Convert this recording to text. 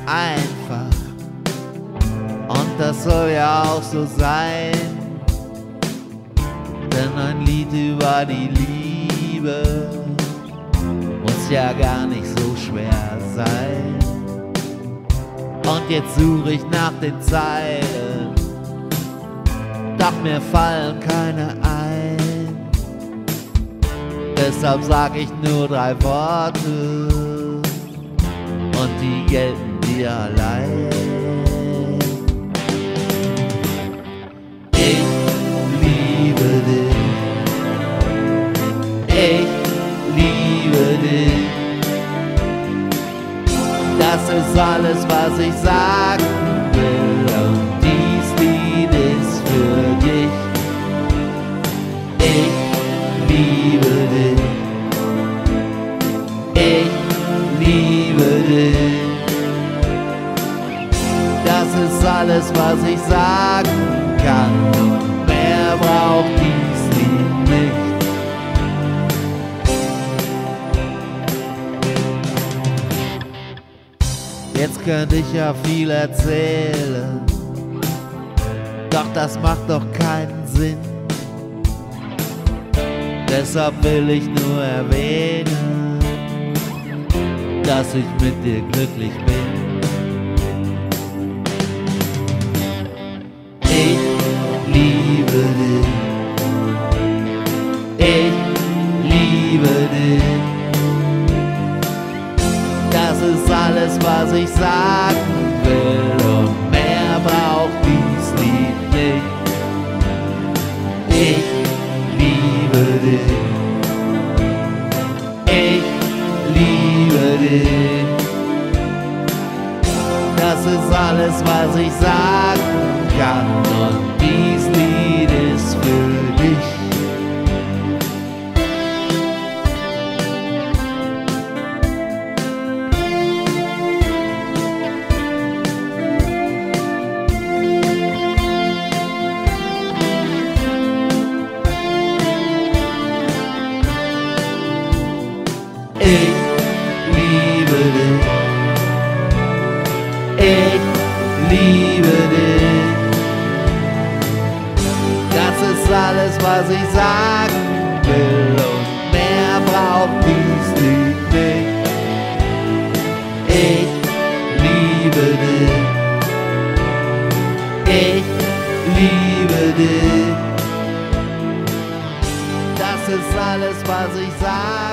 einfach. Und das soll ja auch so sein. Denn ein Lied über die Liebe muss ja gar nicht so schwer sein. Und jetzt suche ich nach den Zeilen, doch mir fallen keine ein. Deshalb sag ich nur 3 Worte und die gelten dir allein. Ich liebe dich, ich liebe dich. Das ist alles, was ich sagen will, und dies Lied ist für dich. Ich liebe dich, ich liebe dich. Das ist alles, was ich sagen kann, und mehr braucht dies Lied nicht. Jetzt könnte ich ja viel erzählen, doch das macht doch keinen Sinn. Deshalb will ich nur erwähnen, dass ich mit dir glücklich bin. Ich liebe dich, ich liebe dich. Das ist alles, was ich sagen will, und mehr braucht dies Lied nicht. Ich liebe dich, ich liebe dich. Das ist alles, was ich sagen kann, und dies Lied ist für dich. Ich liebe dich, ich liebe dich. Das ist alles, was ich sagen will, und mehr braucht dies Lied nicht. Ich liebe dich, ich liebe dich. Das ist alles, was ich sage.